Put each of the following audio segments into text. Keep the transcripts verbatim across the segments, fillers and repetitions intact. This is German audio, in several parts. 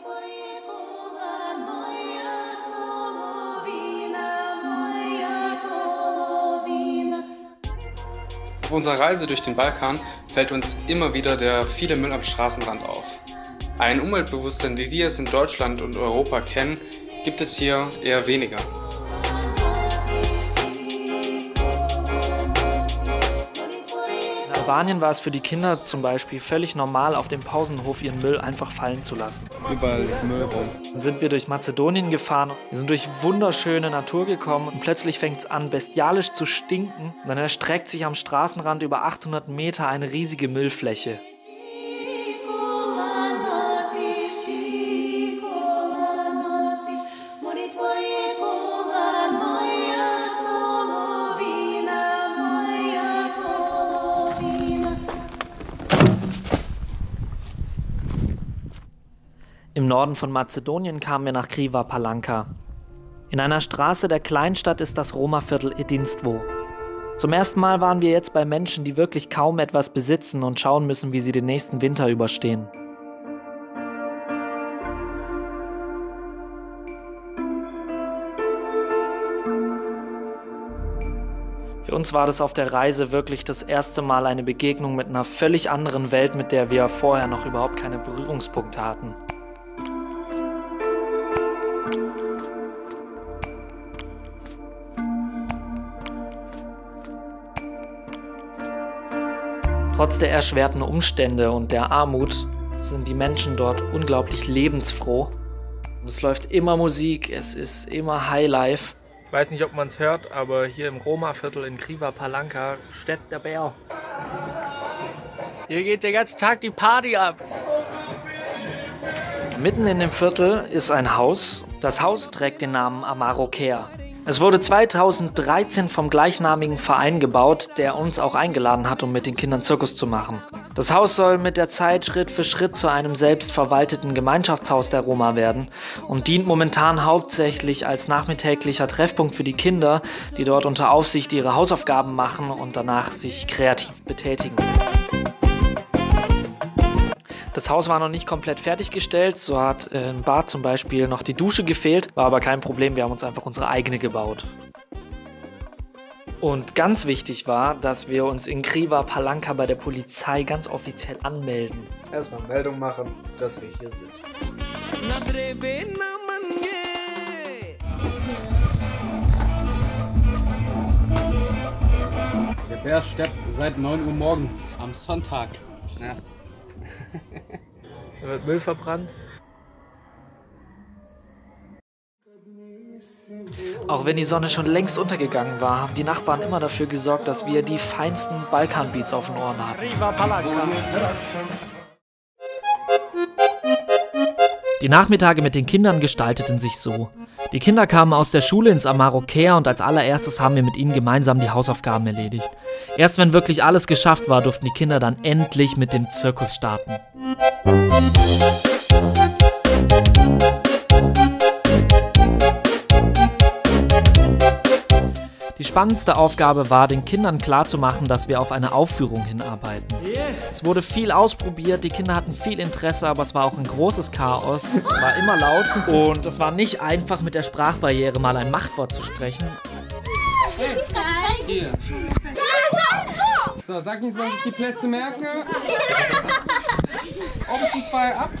Auf unserer Reise durch den Balkan fällt uns immer wieder der viele Müll am Straßenrand auf. Ein Umweltbewusstsein, wie wir es in Deutschland und Europa kennen, gibt es hier eher weniger. In Albanien war es für die Kinder zum Beispiel völlig normal, auf dem Pausenhof ihren Müll einfach fallen zu lassen. Überall Müll rum. Dann sind wir durch Mazedonien gefahren, wir sind durch wunderschöne Natur gekommen und plötzlich fängt es an, bestialisch zu stinken. Und dann erstreckt sich am Straßenrand über achthundert Meter eine riesige Müllfläche. Im Norden von Mazedonien kamen wir nach Kriva Palanka. In einer Straße der Kleinstadt ist das Roma-Viertel Edinstvo. Zum ersten Mal waren wir jetzt bei Menschen, die wirklich kaum etwas besitzen und schauen müssen, wie sie den nächsten Winter überstehen. Für uns war das auf der Reise wirklich das erste Mal eine Begegnung mit einer völlig anderen Welt, mit der wir vorher noch überhaupt keine Berührungspunkte hatten. Trotz der erschwerten Umstände und der Armut sind die Menschen dort unglaublich lebensfroh. Und es läuft immer Musik, es ist immer Highlife. Ich weiß nicht, ob man es hört, aber hier im Roma-Viertel in Kriva Palanka steppt der Bär. Hier geht den ganzen Tag die Party ab. Mitten in dem Viertel ist ein Haus. Das Haus trägt den Namen Amarokea. Es wurde zweitausenddreizehn vom gleichnamigen Verein gebaut, der uns auch eingeladen hat, um mit den Kindern Zirkus zu machen. Das Haus soll mit der Zeit Schritt für Schritt zu einem selbstverwalteten Gemeinschaftshaus der Roma werden und dient momentan hauptsächlich als nachmittäglicher Treffpunkt für die Kinder, die dort unter Aufsicht ihre Hausaufgaben machen und danach sich kreativ betätigen. Das Haus war noch nicht komplett fertiggestellt, so hat im Bad zum Beispiel noch die Dusche gefehlt, war aber kein Problem, wir haben uns einfach unsere eigene gebaut. Und ganz wichtig war, dass wir uns in Kriva Palanka bei der Polizei ganz offiziell anmelden. Erstmal Meldung machen, dass wir hier sind. Der Bär steppt seit neun Uhr morgens am Sonntag. Ja. Da wird Müll verbrannt. Auch wenn die Sonne schon längst untergegangen war, haben die Nachbarn immer dafür gesorgt, dass wir die feinsten Balkan-Beats auf den Ohren hatten. Die Nachmittage mit den Kindern gestalteten sich so. Die Kinder kamen aus der Schule ins Amarokea und als allererstes haben wir mit ihnen gemeinsam die Hausaufgaben erledigt. Erst wenn wirklich alles geschafft war, durften die Kinder dann endlich mit dem Zirkus starten. Die spannendste Aufgabe war, den Kindern klarzumachen, dass wir auf eine Aufführung hinarbeiten. Yes. Es wurde viel ausprobiert, die Kinder hatten viel Interesse, aber es war auch ein großes Chaos. Es war immer laut und es war nicht einfach, mit der Sprachbarriere mal ein Machtwort zu sprechen. Hey, hier. So, sag nicht, soll ich die Plätze merken? Oben zwei ab.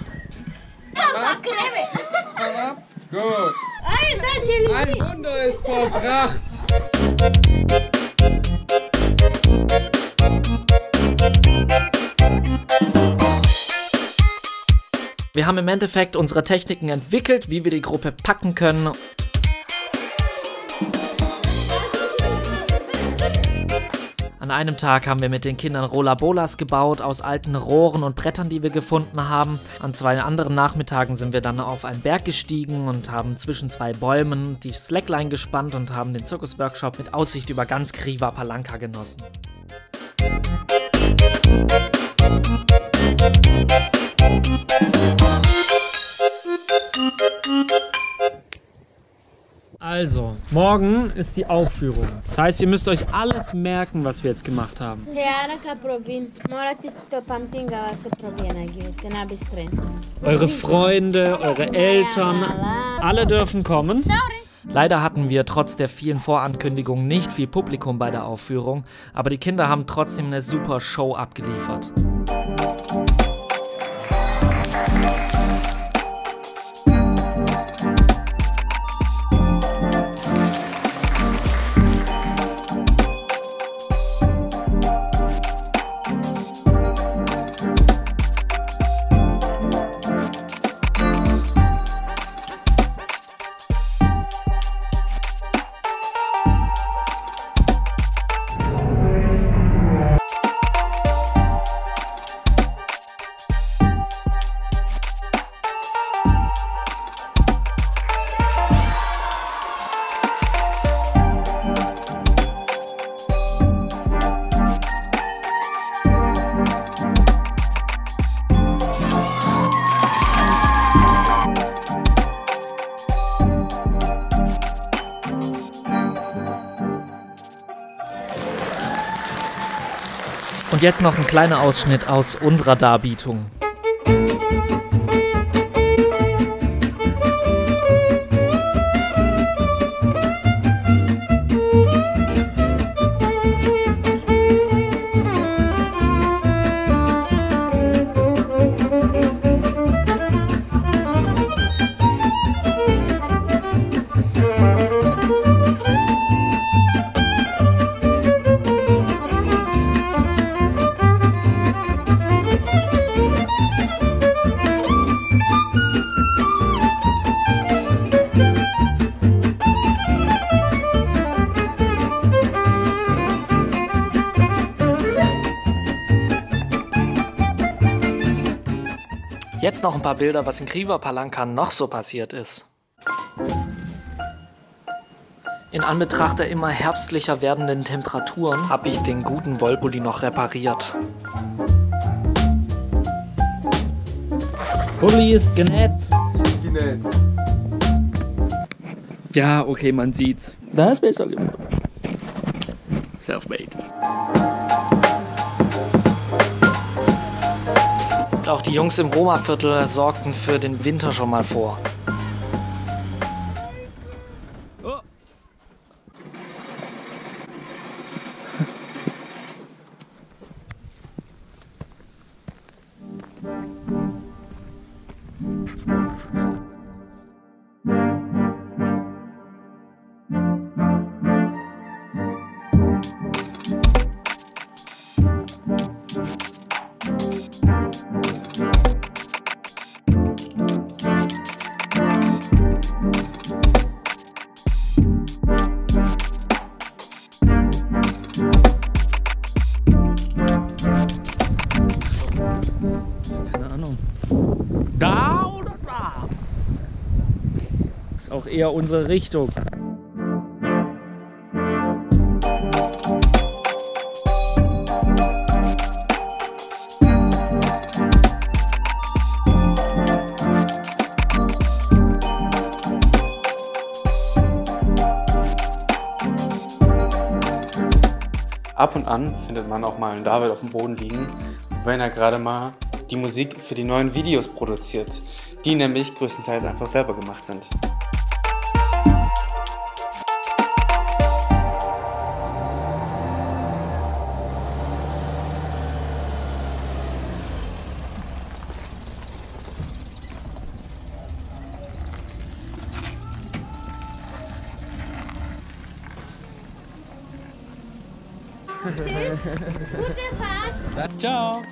Zwei ab. Gut. Ein Wunder ist vollbracht. Wir haben im Endeffekt unsere Techniken entwickelt, wie wir die Gruppe packen können. An einem Tag haben wir mit den Kindern Rollabolas gebaut aus alten Rohren und Brettern, die wir gefunden haben. An zwei anderen Nachmittagen sind wir dann auf einen Berg gestiegen und haben zwischen zwei Bäumen die Slackline gespannt und haben den Zirkusworkshop mit Aussicht über ganz Kriva Palanka genossen. Also, morgen ist die Aufführung. Das heißt, ihr müsst euch alles merken, was wir jetzt gemacht haben. Eure Freunde, eure Eltern, alle dürfen kommen. Leider hatten wir trotz der vielen Vorankündigungen nicht viel Publikum bei der Aufführung, aber die Kinder haben trotzdem eine super Show abgeliefert. Und jetzt noch ein kleiner Ausschnitt aus unserer Darbietung. Jetzt noch ein paar Bilder, was in Kriva Palanka noch so passiert ist. In Anbetracht der immer herbstlicher werdenden Temperaturen habe ich den guten Wollpulli noch repariert. Pulli ist genäht. Genäht. Ja, okay, man sieht's. Das ist besser gemacht. Self-made. Auch die Jungs im Roma-Viertel sorgten für den Winter schon mal vor. Oh. Da oder da? Ist auch eher unsere Richtung. Ab und an findet man auch mal einen David auf dem Boden liegen, wenn er gerade mal die Musik für die neuen Videos produziert, die nämlich größtenteils einfach selber gemacht sind. Tschüss, gute Fahrt. Ciao.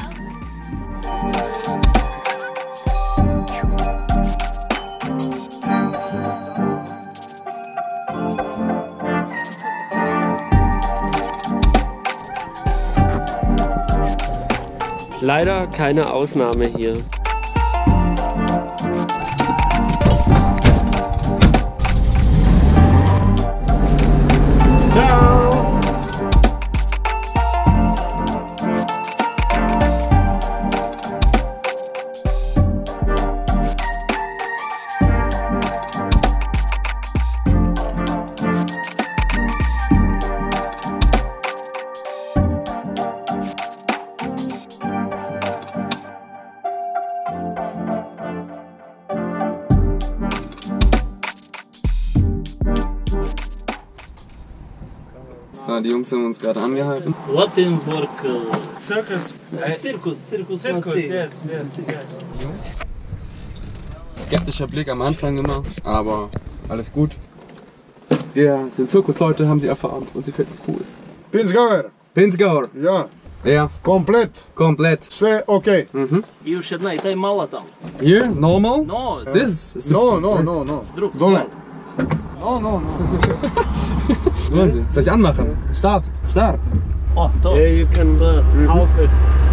Leider keine Ausnahme hier. Ciao! Ah, die Jungs haben uns gerade angehalten. Wattenburg. Circus. Zirkus, Zirkus, Circus, yes, yes, yes. Skeptischer Blick am Anfang immer, aber alles gut. Wir sind Zirkusleute, haben sie erfahren und sie finden es cool. Pinzgauer, Pinzgauer. ja, Ja, komplett, komplett. sve okej. Mhm. I još jedna, i taj mala tamo. Here, normal? No, This is No, no, no, no. drug. Dole. No, no, no. Was wollen Sie? Soll ich anmachen? Start, Start. O, to. Yeah, you can To je half it.